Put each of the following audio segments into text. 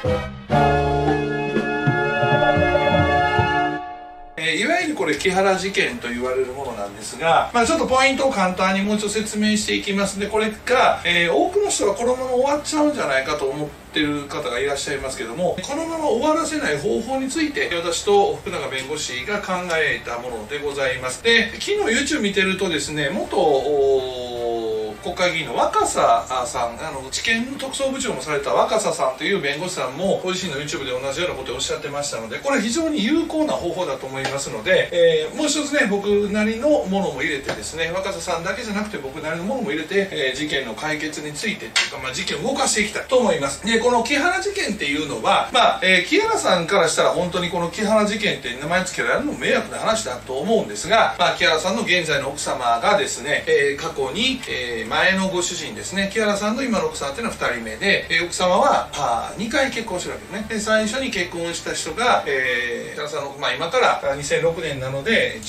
いわゆるこれ木原事件と言われるものなんですが、ちょっとポイントを簡単にもう一度説明していきますので、これが、多くの人はこのまま終わっちゃうんじゃないかと思ってる方がいらっしゃいますけども、このまま終わらせない方法について私と福永弁護士が考えたものでございます。で、昨日 YouTube 見てるとですね、元国会議員の若狭さん、地検の特捜部長もされた若狭さんという弁護士さんもご自身の YouTube で同じようなことをおっしゃってましたので、これ非常に有効な方法だと思いますので、もう一つね、僕なりのものも入れてですね、若狭さんだけじゃなくて僕なりのものも入れて、事件の解決についてっていうか、事件を動かしていきたいと思います。で、この木原事件っていうのは、木原さんからしたら本当にこの木原事件って名前付けられるのも迷惑な話だと思うんですが、木原さんの現在の奥様がですね、過去に、前のご主人ですね、木原さんの今の奥さんっていうのは2人目で、奥様は2回結婚してるわけですね。で、最初に結婚した人が、木原さんの、今から2006年なので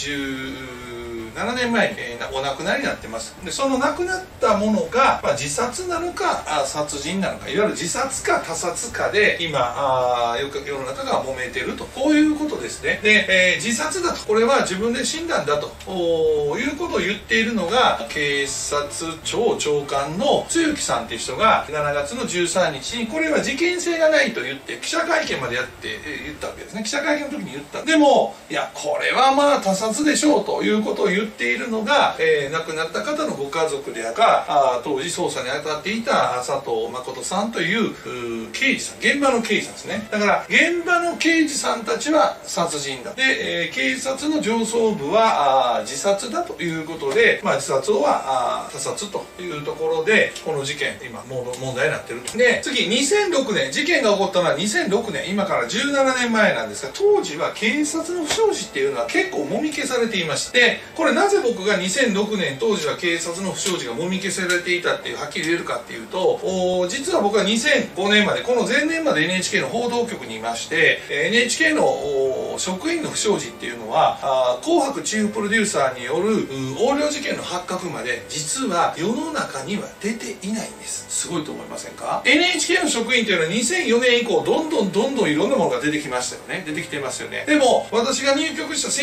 17年前に、お亡くなりになってます。で、その亡くなったものが、自殺なのか殺人なのか、いわゆる自殺か他殺かで今世の中が揉めてると、こういうことですね。で、自殺だと、これは自分で死んだんだということを言っているのが警察庁長官の露木さんっていう人が7月の13日にこれは事件性がないと言って記者会見までやって言ったわけですね。記者会見の時に言った。でも、いや、これは他殺でしょうということを言っているのが、亡くなった方のご家族であるか、当時捜査に当たっていた佐藤誠さんという刑事さん、現場の刑事さんですね。だから現場の刑事さんたちは殺人だ。で、警察の上層部は自殺だということで、自殺は他殺というところでこの事件今問題になってると。で、次2006年、事件が起こったのは2006年、今から17年前なんですが、当時は警察の不祥事っていうのは結構もみ消されていました。で、これなぜ僕が2006年当時は警察の不祥事がもみ消されていたっていうはっきり言えるかっていうと、実は僕は2005年までこの前年まで NHK の報道局にいまして、NHK の職員の不祥事っていうのは紅白チーフプロデューサーによる横領事件の発覚まで実は世の中には出ていないんです。すごいと思いませんか？ NHK の職員っていうのは2004年以降どんどんいろんなものが出てきましたよね。出てきてますよね。でも私が入局した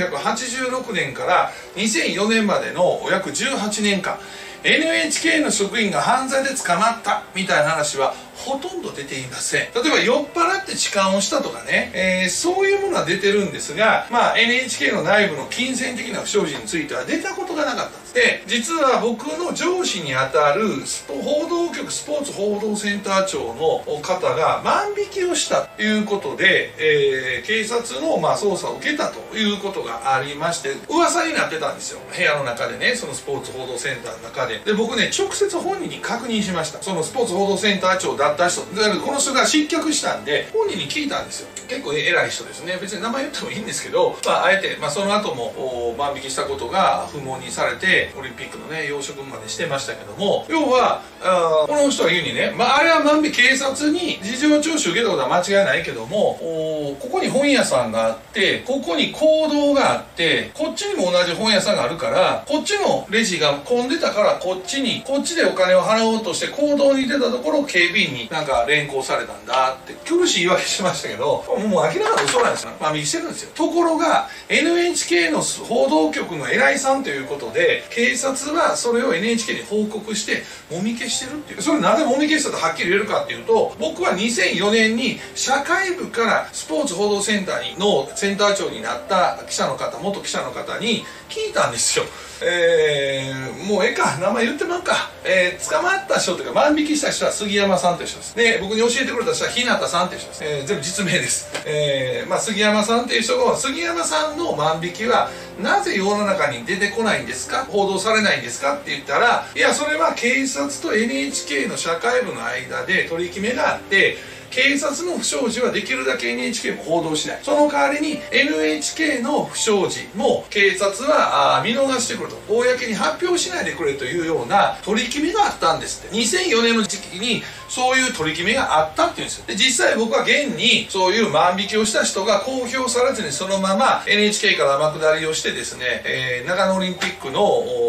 1986年から2004年までの約18年間 NHK の職員が犯罪で捕まったみたいな話はほとんど出ていません。例えば酔っ払って痴漢をしたとかね、そういうものは出てるんですが、NHK の内部の金銭的な不祥事については出たことがなかったんです。で、実は僕の上司にあたる報道局スポーツ報道センター長の方が万引きをしたということで、警察の捜査を受けたということがありまして、噂になってたんですよ。部屋の中でね、そのスポーツ報道センターの中で。で、僕ね、直接本人に確認しました。そのスポーツ報道センター長だった人。だからこの人が失脚したんで、本人に聞いたんですよ。結構偉い人ですね。別に名前言ってもいいんですけど、あえて、その後も万引きしたことが不問にされて、オリンピックのね、養殖までしてましたけども、要は、この人が言うにね、あれは万引き、警察に事情聴取受けたことは間違いないけども、ここに本屋さんがあって、ここに講堂があって、こっちにも同じ本屋さんがあるから、こっちのレジが混んでたから、こっちでお金を払おうとして講堂に出たところ、警備員に連行されたんだって苦しい言い訳しましたけど、もう明らかに嘘なんですよ。万引きしてるんですよ。ところが NHK の報道局の偉いさんということで、警察はそれを NHK に報告してもみ消してるっていう。それなぜもみ消したとはっきり言えるかっていうと、僕は2004年に社会部からスポーツ報道センターのセンター長になった元記者の方に聞いたんですよ。もう名前言ってまうか。捕まった人というか万引きした人は杉山さんという人です。で、僕に教えてくれた人は日向さんという人です。全部実名です。杉山さんという人が、杉山さんの万引きはなぜ世の中に出てこないんですか、報道されないんですかって言ったら、いや、それは警察と NHK の社会部の間で取り決めがあって、警察の不祥事はできるだけ NHK も報道しない。その代わりに NHK の不祥事も警察は見逃してくれと。公に発表しないでくれというような取り決めがあったんですって。2004年の時期にそういう取り決めがあったっていうんですよ。で、実際僕は現にそういう万引きをした人が公表されずにそのまま NHK から天下りをしてですね、長野オリンピックの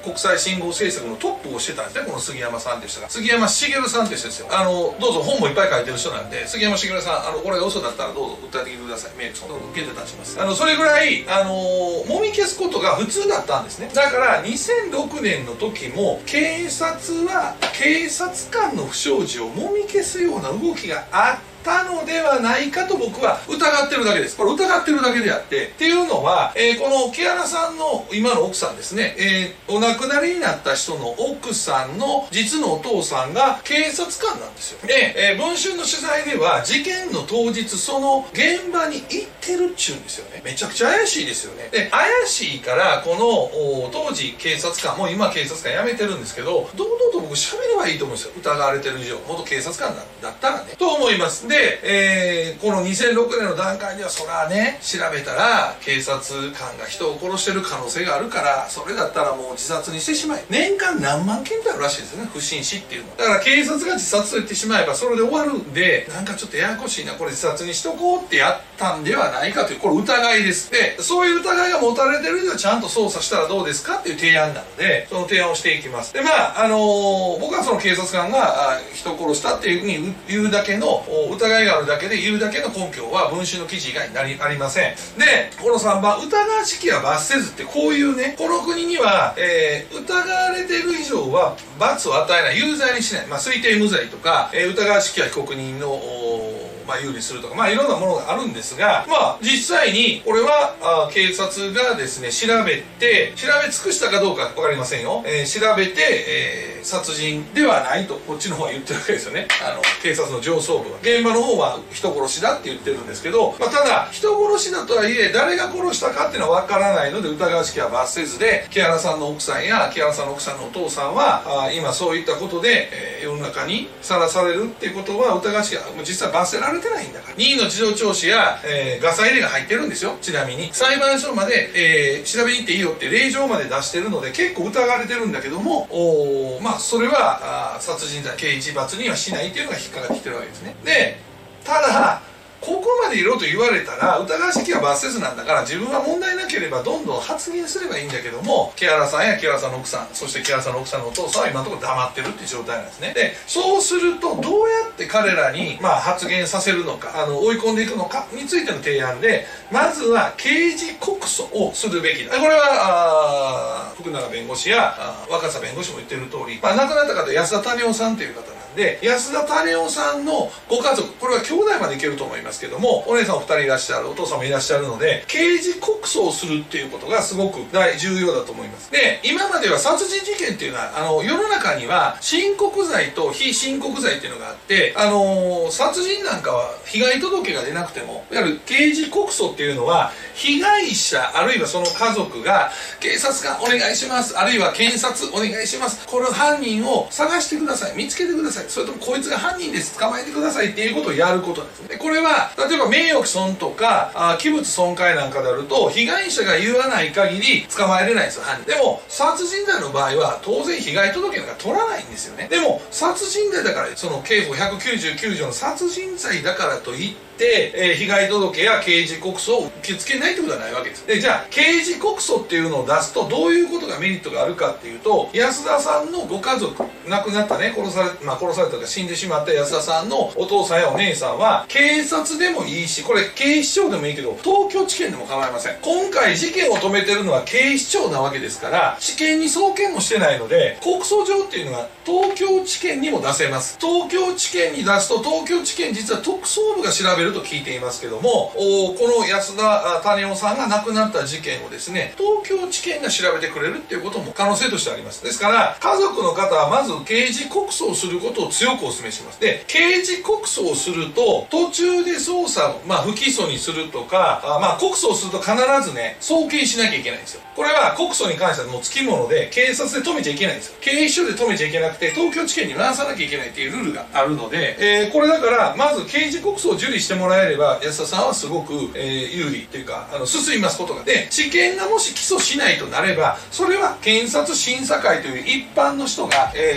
国際信号政策のトップをしてたんですね、この杉山さんっていう人が。杉山茂さんっていう人ですよ。どうぞ本もいっぱい書いてる人なんで、杉山茂さん、これが嘘だったらどうぞ訴えてきてください。メールその受けて立ちます。それぐらい、もみ消すことが普通だったんですね。だから2006年の時も警察は警察官の不祥事をもみ消すような動きがあったのではないかと僕は疑ってるだけです。これ疑ってるだけであって、っていうのは、この木原さんの今の奥さんですね、お亡くなりになった人の奥さんの実のお父さんが警察官なんですよ。で、文春の取材では事件の当日その現場に行ってるっちゅうんですよね。めちゃくちゃ怪しいですよね。で、怪しいからこの当時警察官も今警察官辞めてるんですけど、堂々と僕喋ればいいと思うんですよ。疑われてる以上元警察官だったらねと思います。で、この2006年の段階ではそらね調べたら警察官が人を殺してる可能性があるから、それだったらもう自殺にしてしまえ。年間何万件ってあるらしいですよね、不審死っていうの。だから警察が自殺と言ってしまえばそれで終わるんで、なんかちょっとややこしいな、これ自殺にしとこうってやったんではないかという、これ疑いです。で、そういう疑いが持たれてる以上ちゃんと捜査したらどうですかっていう提案なので、その提案をしていきます。で、僕はその警察官が人を殺したっていうふうに言うだけの疑いがあるだけで言うだけの根拠は文春の記事以外にありません。で、この3番、疑わしきは罰せずって、こういうね、この国には、疑われている以上は罰を与えない、有罪にしない、推定無罪とか、疑わしきは被告人の有利するとか、いろんなものがあるんですが、実際にこれは警察がですね調べ尽くしたかどうか分かりませんよ。調べて、殺人ではないとこっちの方は言ってるわけですよね。警察の上層部は、現場の方は人殺しだって言ってるんですけど、ただ人殺しだとはいえ誰が殺したかっていうのは分からないので疑わしきは罰せずで、木原さんの奥さんや木原さんの奥さんのお父さんは今そういったことで、世の中にさらされるっていうことは疑わしきは実際罰せられてないんだから。任意の事情聴取や、ガサ入れが入ってるんですよ。ちなみに裁判所まで、調べに行っていいよって令状まで出してるので結構疑われてるんだけども、それは殺人罪刑事罰にはしないっていうのが引っかかってきてるわけですね。で、ただここまでいろと言われたら疑わしきは罰せずなんだから、自分は問題なければどんどん発言すればいいんだけども、木原さんや木原さんの奥さん、そして木原さんの奥さんのお父さんは今のところ黙ってるっていう状態なんですね。で、そうするとどうやって彼らに発言させるのか、追い込んでいくのかについての提案で、まずは刑事告訴をするべきだ。これは福永弁護士や若狭弁護士も言ってる通り、亡くなった方安田種夫さんという方なんで、安田種夫さんのご家族、これは兄弟までいけると思いますけども、お姉さんお二人いらっしゃる、お父さんもいらっしゃるので、刑事告訴をするっていうことがすごく重要だと思います。で、今までは殺人事件っていうのは世の中には申告罪と非申告罪っていうのがあって、殺人なんかは被害届が出なくても、いわゆる刑事告訴っていうのは被害者あるいはその家族が警察官お願いします、あるいは検察お願いします、この犯人を探してください、見つけてください、それともこいつが犯人です、捕まえてくださいっていうことをやることなんです。で、これは例えば名誉毀損とか器物損壊なんかであると被害者が言わない限り捕まえれないんですよ、犯人。でも殺人罪の場合は当然被害届なんか取らないんですよね。でも殺人罪だから、その刑法199条の殺人罪だからといって、被害届や刑事告訴を受け付けないってことはないわけです。で、じゃあ刑事告訴っていうのを出すとどういうことがメリットがあるかっていうと、安田さんのご家族、亡くなったね、殺されたとか死んでしまった安田さんのお父さんやお姉さんは警察でもいいし、これ警視庁でもいいけど東京地検でも構いません。今回事件を止めてるのは警視庁なわけですから、地検に送検もしてないので告訴状っていうのが東京地検にも出せます。東京地検に出すと、東京地検実は特捜部が調べると聞いていますけども、この安田種夫さんが亡くなった事件をですね、東京地検が調べてくれるっていうことも可能性としてあります。ですから家族の方はまず刑事告訴をすることを強くお勧めします。で、刑事告訴をすると途中で捜査、不起訴にするとか、告訴をすると必ずね送検しなきゃいけないんですよ。これは告訴に関してはもうつきもので警察で止めちゃいけないんですよ。警視庁で止めちゃいけなくて東京地検に回さなきゃいけないっていうルールがあるので、これだからまず刑事告訴を受理してもらえれば安田さんはすごく、有利っていうか進みますことが。で、地検がもし起訴しないとなれば、それは検察審査会という一般の人が、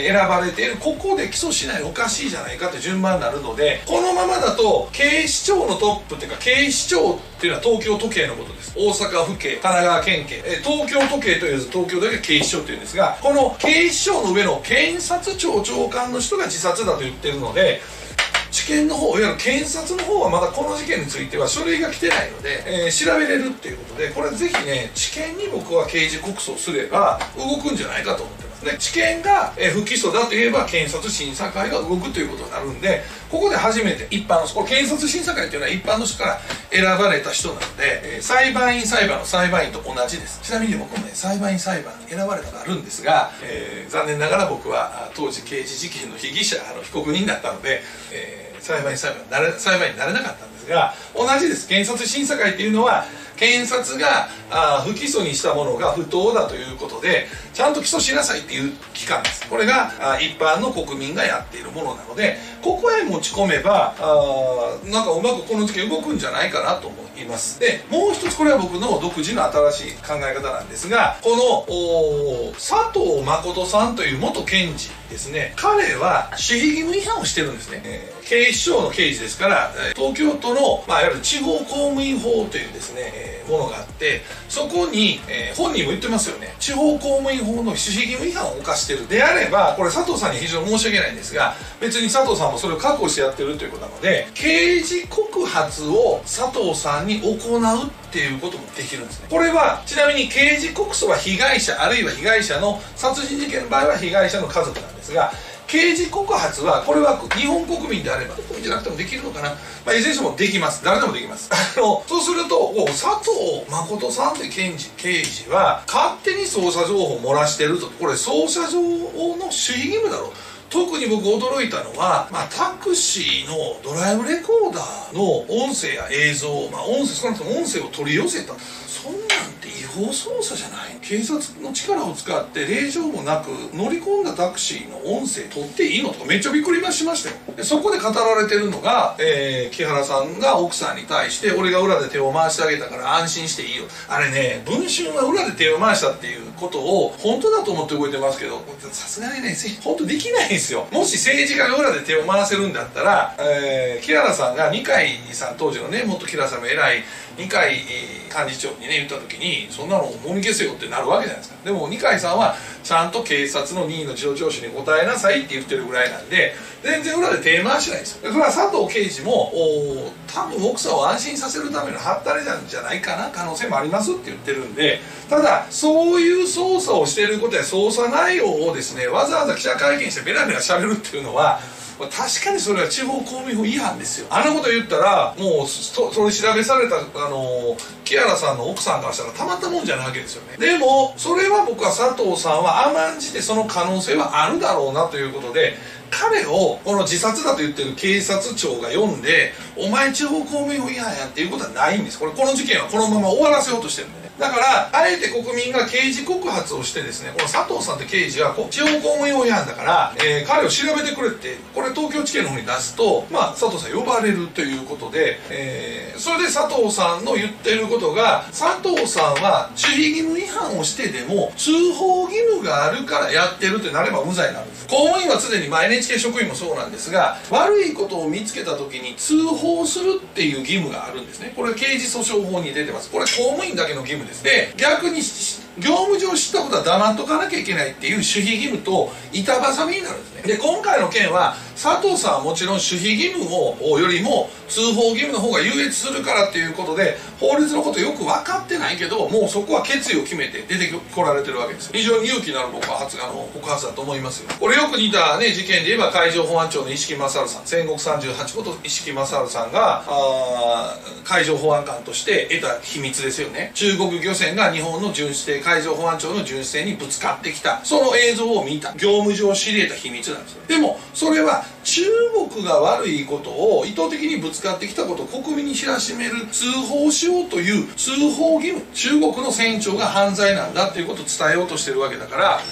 選ばれている、ここで起訴しないおかしいじゃないかって順番になるので、このままだと警視庁のトップっていうか、警視庁っていうのは東京都警のことです。大阪府警、神奈川県警、東京都警と言わず東京だけ警視庁っていうんですが、この警視庁の上の検察庁長官の人が自殺だと言ってるので、地検の方、いわゆる検察の方はまだこの事件については書類が来てないので、調べれるっていうことで、これぜひね、地検に僕は刑事告訴すれば動くんじゃないかと思ってますね。地検が不起訴だと言えば検察審査会が動くということになるんで、ここで初めて一般の人、これ検察審査会っていうのは一般の人から選ばれた人なので、裁判員裁判の裁判員と同じです。ちなみに僕もね、裁判員裁判に選ばれたのがあるんですが、残念ながら僕は当時刑事事件の被疑者、被告人だったので、裁判員になれなかったんですが、同じです。検察審査会っていうのは検察が不起訴にしたものが不当だということでちゃんと起訴しなさいっていう機関です。これが一般の国民がやっているものなので、ここへ持ち込めばなんかうまくこの事件動くんじゃないかなと思います。でもう一つ、これは僕の独自の新しい考え方なんですが、この佐藤誠さんという元検事ですね、彼は守秘義務違反をしてるんですね。警視庁の刑事ですから、東京都の、いわゆる地方公務員法というですね、ものがあって、そこに、本人も言ってますよね、地方公務員法の守秘義務違反を犯してるであれば、これ佐藤さんに非常に申し訳ないんですが、別に佐藤さんもそれを確保してやってるということなので、刑事告発を佐藤さんに行うっていうこともできるんですね。これはちなみに刑事告訴は被害者、あるいは被害者の殺人事件の場合は被害者の家族なんですが、刑事告発はこれは日本国民であれば国民じゃなくてもできるのかな、いずれにしてもできます。誰でもできます。そうすると佐藤誠さんって刑事は勝手に捜査情報を漏らしてると、これ捜査情報の守秘義務だろう。特に僕驚いたのは、タクシーのドライブレコーダーの音声や映像、少なくとも音声を取り寄せた。そんなんて違法捜査じゃない。警察の力を使って令状もなく乗り込んだタクシーの音声取っていいのとかめっちゃびっくりしましたよ。でそこで語られてるのが、木原さんが奥さんに対して俺が裏で手を回してあげたから安心していいよ。あれね、文春は裏で手を回したっていうことを本当だと思って動いてますけど、さすがにね、本当できないんですよ。もし政治家が裏で手を回せるんだったら、木原さんが二階さん、当時のね、元木原さんの偉い二階幹事長にね言った時に、そんなのもみ消せよってなるわけじゃないですか。でも二階さんはちゃんと警察の任意の事情聴取に答えなさいって言ってるぐらいなんで、全然裏で手回しないんですよ。それは佐藤刑事も多分奥さんを安心させるためのハったれなんじゃないかな、可能性もありますって言ってるんで、ただそういう捜査をしていることや捜査内容をですね、わざわざ記者会見してベラベラしゃべるっていうのは、確かにそれは地方公務員法違反ですよ。あんなこと言ったらもう取り調べされた木原さんの奥さんからしたらたまったもんじゃないわけですよね。でもそれは僕は佐藤さんは甘んじてその可能性はあるだろうなということで、彼をこの自殺だと言ってる警察庁が読んでお前地方公務員法違反やっていうことはないんです。この事件はこのまま終わらせようとしてるんでね。だからあえて国民が刑事告発をしてですね、この佐藤さんって刑事は地方公務員法違反だから、彼を調べてくれって、これ東京地検の方に出すと、佐藤さん呼ばれるということで、それで佐藤さんの言ってることが、佐藤さんは守秘義務違反をしてでも通報義務があるからやってるってなれば無罪になるんです。公務員は常にNHK 職員もそうなんですが、悪いことを見つけた時に通報するっていう義務があるんですね。これ刑事訴訟法に出てます。これ公務員だけの義務です。で逆に業務上知ったことは黙っとかなきゃいけないっていう守秘義務と板挟みになるんですね。で今回の件は佐藤さんはもちろん守秘義務よりも通報義務の方が優越するからっていうことで、法律のことよく分かってないけど、もうそこは決意を決めて出てこられてるわけです。非常に勇気のある告発だと思いますよ。これよく似た、ね、事件で言えば海上保安庁の石木勝さん、戦国38こと石木勝さんが海上保安官として得た秘密ですよね。中国漁船が日本の巡視艇、海上保安庁の巡視艇にぶつかってきた、その映像を見た、業務上知り得た秘密なんですよ。でもそれは中国が悪いことを意図的にぶつかってきたことを国民に知らしめる、通報しようという通報義務、中国の船長が犯罪なんだっていうことを伝えようとしてるわけだから、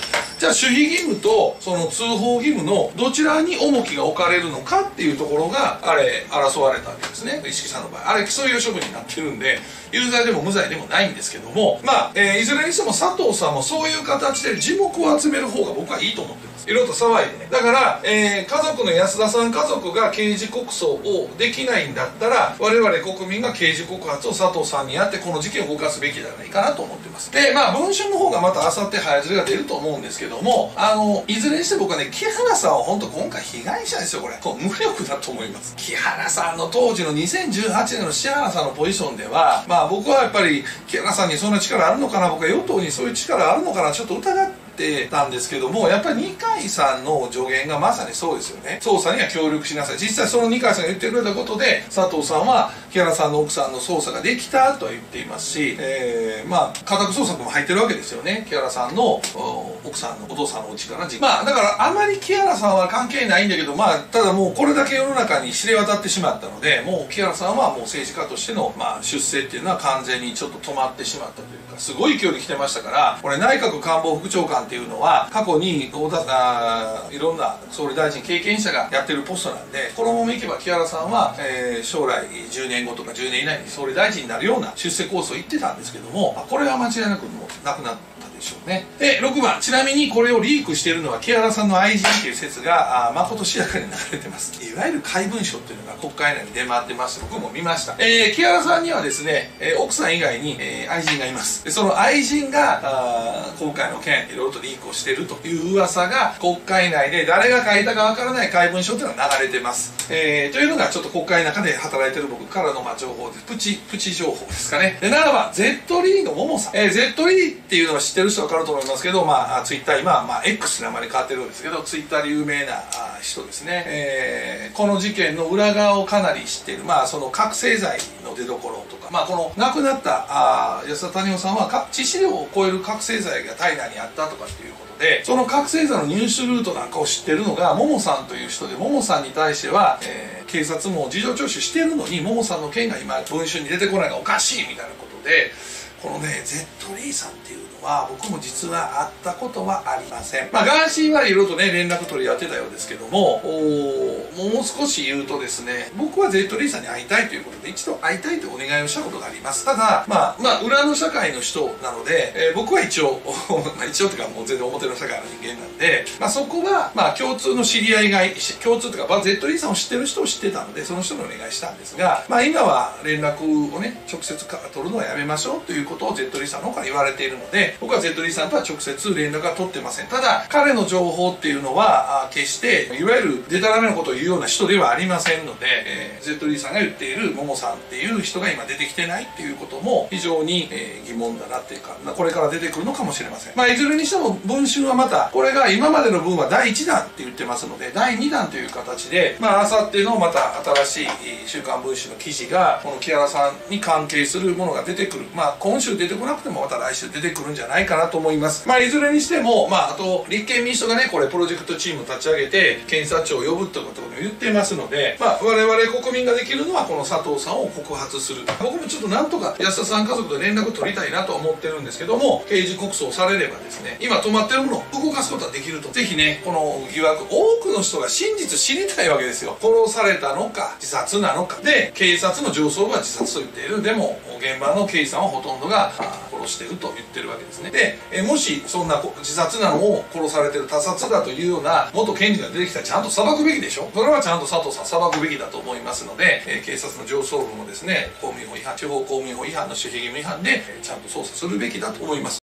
じゃあ守秘義務とその通報義務のどちらに重きが置かれるのかっていうところがあれ争われたわけですね。石木さんの場合あれ起訴猶予処分になってるんで有罪でも無罪でもないんですけども、いずれにしても佐藤さんもそういう形で耳目を集める方が僕はいいと思ってます。いろいろと騒いでね。だから、家族の安田さん家族が刑事告訴をできないんだったら我々国民が刑事告発を佐藤さんにやってこの事件を動かすべきじゃないかなと思ってます。で文春の方がまたあさって早釣りが出ると思うんですけども、いずれにして僕はね木原さんは本当今回被害者ですよ。これ無力だと思います。木原さんの当時の2018年の石原さんのポジションでは僕はやっぱり木原さんにそんな力あるのかな、僕は与党にそういう力あるのかなちょっと疑ってたんですけども、やっぱり二階さんの助言がまさにそうですよね。捜査には協力しなさい。実際その二階さんが言ってくれたことで佐藤さんは木原さんの奥さんの捜査ができたとは言っていますし、家宅捜索も入ってるわけですよね。木原さんの奥さんのお父さんのお家からだからあまり木原さんは関係ないんだけどただもうこれだけ世の中に知れ渡ってしまったので、もう木原さんはもう政治家としての出世っていうのは完全にちょっと止まってしまったというか、すごい勢いで来てましたから、これ内閣官房副長官っていうのは過去にいろんな総理大臣経験者がやってるポストなんで、このままいけば木原さんは、将来10年後とか10年以内に総理大臣になるような出世コースを言ってたんですけども、これは間違いなくもうなくなったでしょうね。で6番、ちなみにこれをリークしているのは木原さんの愛人っていう説がまことしやかに流れてます。いわゆる怪文書っていうのが国会内に出回ってまして、僕も見ました。木原さんにはですね、奥さん以外に、愛人がいます。でその愛人が今回の件いろいろとリークをしているという噂が国会内で誰が書いたかわからない怪文書っていうのが流れてます。というのがちょっと国会の中で働いてる僕からの情報です。プチ情報ですかね。で7番、Z リーのももさん。Z リーっていうのは知ってる人は分かると思いますけど、ツイッター今、X の名前に変わってるんですけど、ツイッターで有名な人ですね。この事件の裏側をかなり知っている、その覚醒剤の出所とか、この亡くなった安田谷夫さんは致死量を超える覚醒剤が体内にあったとかっていうことで、その覚醒剤の入手ルートなんかを知ってるのがももさんという人で、ももさんに対しては、警察も事情聴取してるのにももさんの件が今文春に出てこないのがおかしいみたいなことで、このね Z リーさんっていうのは僕も実は会ったことはありません。ガーシーはいろいろとね連絡取り合ってたようですけども、もう少し言うとですね、僕は Z リーさんに会いたいということで一度会いたいというお願いをしたことがあります。ただ裏の社会の人なので、僕は一応一応というかもう全然表の社会の人間なんで、そこは共通の知り合いが共通というか、Z リーさんを知ってる人を知ってたのでその人にお願いしたんですが、今は連絡をね直接取るのはやめましょうということを Z リーさんの方から言われているので、僕は Z リーさんとは直接連絡は取ってません。ただ彼の情報っていうのは決していわゆるデタラメなことを言うような人ではありませんので、Z リーさんが言っているももさんっていう人が今出てきてないっていうことも非常に疑問だなっていうか、これから出てくるのかもしれません。いずれにしても文春はまたこれが今までの分は第1弾って言ってますので、第2弾という形であさってのまた新しい週刊文春の記事がこの木原さんに関係するものが出てくる。今週出てこなくてもまた来週出てくるんじゃないかなと思います。いずれにしてもあと立憲民主党がねこれプロジェクトチームを立ち上げて検察庁を呼ぶということを言ってますので、我々国民ができるのはこの佐藤さんを告発する。僕もちょっとなんとか安田さん家族と連絡取りたいなと思ってるんですけども、刑事告訴をされればですね、今止まってるものを動かすことができると。ぜひねこの疑惑、多くの人が真実知りたいわけですよ。殺されたのか自殺なのかで、警察の上層部は自殺と言っている。でも現場の刑事さんはほとんどが殺してると言ってるわけですね。でもしそんな自殺なのを殺されてる他殺だというような元検事が出てきたらちゃんと裁くべきでしょ。それはちゃんと佐藤さん裁くべきだと思いますので、警察の上層部もですね地方公務員法違反の守秘義務違反でちゃんと捜査するべきだと思います。